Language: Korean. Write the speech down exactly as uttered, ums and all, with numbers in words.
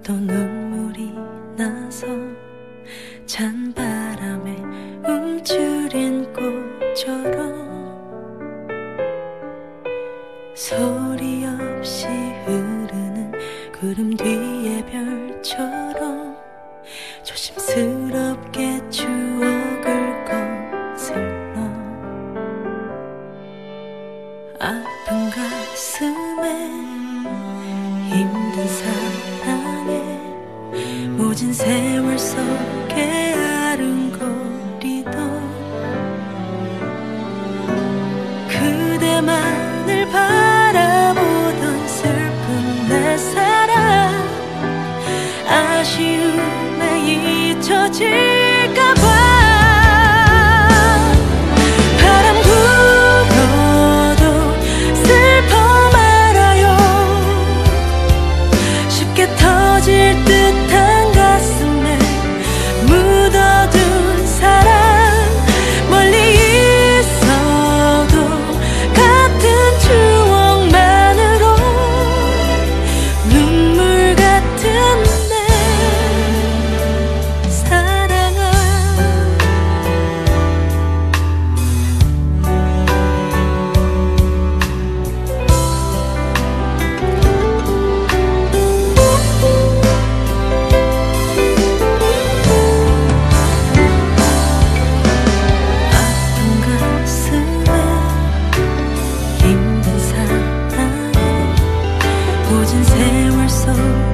또 눈물이 나서 찬바람에 움츠린 꽃처럼 소리 없이 흐르는 구름 뒤의 별처럼 조심스럽게 추억을 거슬러 아픈 가슴에 힘든 사랑에 모진 세월 속에 아른거리던 그대만을 바라보던 슬픈 내 사랑 아쉬움에 잊혀질까봐 터질 듯한 가슴에 묻어둔 사랑 멀리 있어도 같은 추억만으로 눈물 같은 내 사랑아 모진 세월 속